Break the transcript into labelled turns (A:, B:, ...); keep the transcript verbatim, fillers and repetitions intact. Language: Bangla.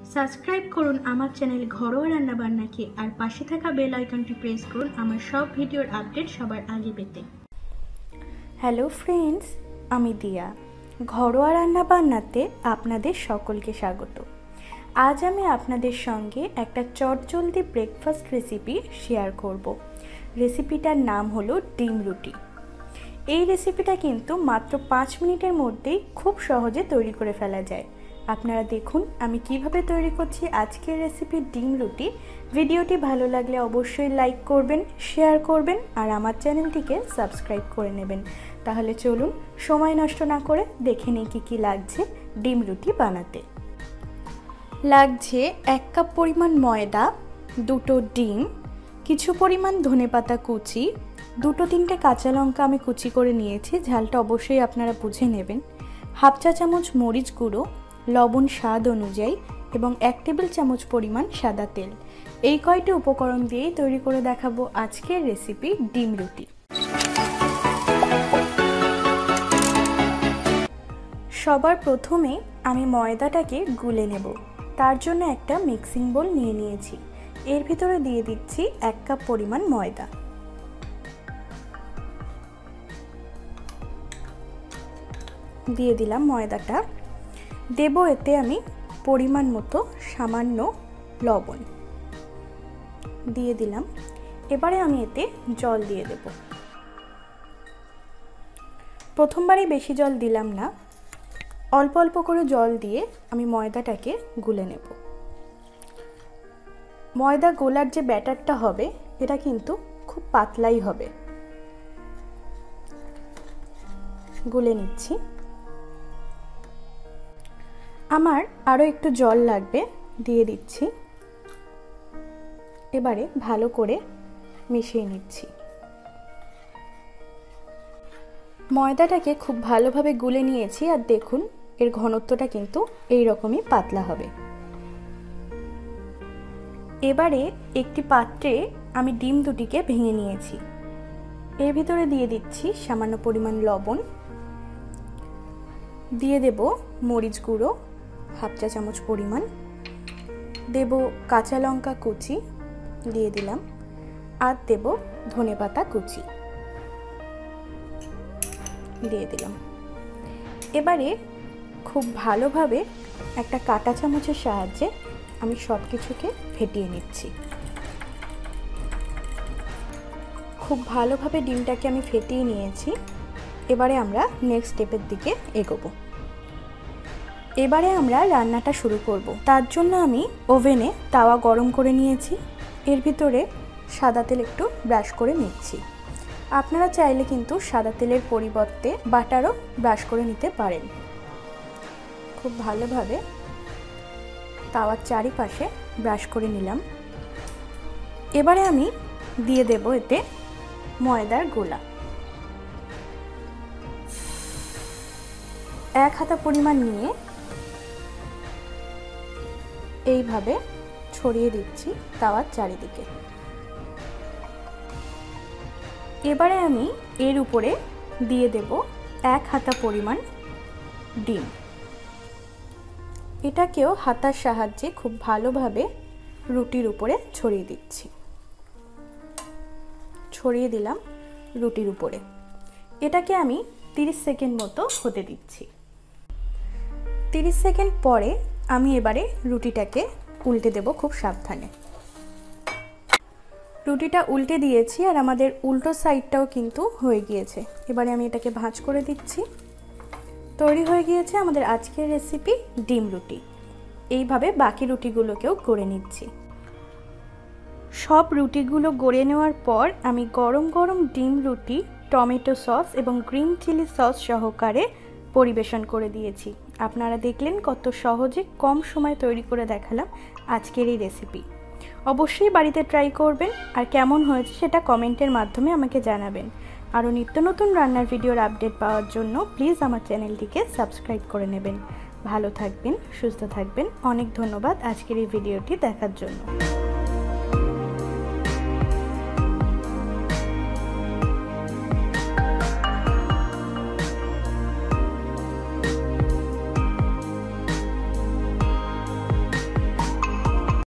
A: সাবস্ক্রাইব করুন আমার চ্যানেল ঘরোয়া রান্নাবান্নাকে আর পাশে থাকা বেল আইকনটি প্রেস করুন আমার সব ভিডিওর আপডেট সবার আগে পেতে।
B: হ্যালো ফ্রেন্ডস, আমি দিয়া। ঘরোয়া রান্নাবান্নাতে আপনাদের সকলকে স্বাগত। আজ আমি আপনাদের সঙ্গে একটা চটজলদি ব্রেকফাস্ট রেসিপি শেয়ার করব। রেসিপিটার নাম হলো ডিম রুটি। এই রেসিপিটা কিন্তু মাত্র পাঁচ মিনিটের মধ্যেই খুব সহজে তৈরি করে ফেলা যায়। আপনারা দেখুন আমি কিভাবে তৈরি করছি আজকের রেসিপি ডিম রুটি। ভিডিওটি ভালো লাগলে অবশ্যই লাইক করবেন, শেয়ার করবেন আর আমার চ্যানেলটিকে সাবস্ক্রাইব করে নেবেন। তাহলে চলুন সময় নষ্ট না করে দেখে নিই কী কী লাগছে ডিম রুটি বানাতে। লাগছে এক কাপ পরিমাণ ময়দা, দুটো ডিম, কিছু পরিমাণ ধনেপাতা কুচি, দুটো তিনটে কাঁচা লঙ্কা আমি কুচি করে নিয়েছি, ঝালটা অবশ্যই আপনারা বুঝে নেবেন, হাফ চা চামচ মরিচ গুঁড়ো, লবণ স্বাদ অনুযায়ী এবং এক টেবিল চামচ পরিমাণ সাদা তেল। এই কয়টি উপকরণ দিয়েই তৈরি করে দেখাবো আজকের রেসিপি ডিম রুটি। সবার প্রথমে আমি ময়দাটাকে গুলে নেব। তার জন্য একটা মিক্সিং বোল নিয়ে নিয়েছি। এর ভিতরে দিয়ে দিচ্ছি এক কাপ পরিমাণ ময়দা। দিয়ে দিলাম ময়দাটা। দেব এতে আমি পরিমাণ মতো সামান্য লবণ দিয়ে দিলাম। এবারে আমি এতে জল দিয়ে দেব। প্রথমবারে বেশি জল দিলাম না, অল্প অল্প করে জল দিয়ে আমি ময়দাটাকে গুলে নেব। ময়দা গোলার যে ব্যাটারটা হবে এটা কিন্তু খুব পাতলাই হবে। গুলে নিচ্ছি। আমার আরও একটু জল লাগবে, দিয়ে দিচ্ছি। এবারে ভালো করে মিশিয়ে নিচ্ছি। ময়দাটাকে খুব ভালোভাবে গুলে নিয়েছি আর দেখুন এর ঘনত্বটা কিন্তু এই রকমই পাতলা হবে। এবারে একটি পাত্রে আমি ডিম দুটিকে ভেঙে নিয়েছি। এর ভিতরে দিয়ে দিচ্ছি সামান্য পরিমাণ লবণ, দিয়ে দেব মরিচ গুঁড়ো হাফ চা চামচ পরিমাণ, দেব কাঁচা লঙ্কা কুচি দিয়ে দিলাম, আর দেব ধনেপাতা কুচি দিয়ে দিলাম। এবারে খুব ভালোভাবে একটা কাঁটা চামচের সাহায্যে আমি সব কিছুকে ফেটিয়ে নিচ্ছি। খুব ভালোভাবে ডিমটাকে আমি ফেটিয়ে নিয়েছি। এবারে আমরা নেক্সট স্টেপের দিকে এগোবো। এবারে আমরা রান্নাটা শুরু করব। তার জন্য আমি ওভেনে তাওয়া গরম করে নিয়েছি। এর ভিতরে সাদা তেল একটু ব্রাশ করে নিচ্ছি। আপনারা চাইলে কিন্তু সাদা তেলের পরিবর্তে বাটারও ব্রাশ করে নিতে পারেন। খুব ভালোভাবে তাওয়ার চারিপাশে ব্রাশ করে নিলাম। এবারে আমি দিয়ে দেব এতে ময়দার গোলা। এক হাতা পরিমাণ নিয়ে এইভাবে ছড়িয়ে দিচ্ছি তাওয়ার চারিদিকে। এবারে আমি এর উপরে দিয়ে দেব এক হাতা পরিমাণ ডিম। এটাকেও হাতার সাহায্যে খুব ভালোভাবে রুটির উপরে ছড়িয়ে দিচ্ছি। ছড়িয়ে দিলাম রুটির উপরে। এটাকে আমি তিরিশ সেকেন্ড মতো হতে দিচ্ছি। তিরিশ সেকেন্ড পরে আমি এবারে রুটিটাকে উল্টে দেব খুব সাবধানে। রুটিটা উল্টে দিয়েছি আর আমাদের উল্টো সাইডটাও কিন্তু হয়ে গিয়েছে। এবারে আমি এটাকে ভাঁজ করে দিচ্ছি। তৈরি হয়ে গিয়েছে আমাদের আজকের রেসিপি ডিম রুটি। এইভাবে বাকি রুটিগুলোকেও গড়ে নিচ্ছি। সব রুটিগুলো গড়ে নেওয়ার পর আমি গরম গরম ডিম রুটি টমেটো সস এবং গ্রিন চিলি সস সহকারে পরিবেশন করে দিয়েছি। আপনারা দেখলেন কত সহজে কম সময় তৈরি করে দেখালাম আজকের এই রেসিপি। অবশ্যই বাড়িতে ট্রাই করবেন আর কেমন হয়েছে সেটা কমেন্টের মাধ্যমে আমাকে জানাবেন। আরও নিত্য নতুন রান্নার ভিডিওর আপডেট পাওয়ার জন্য প্লিজ আমার চ্যানেলটিকে সাবস্ক্রাইব করে নেবেন। ভালো থাকবেন, সুস্থ থাকবেন। অনেক ধন্যবাদ আজকের এই ভিডিওটি দেখার জন্য।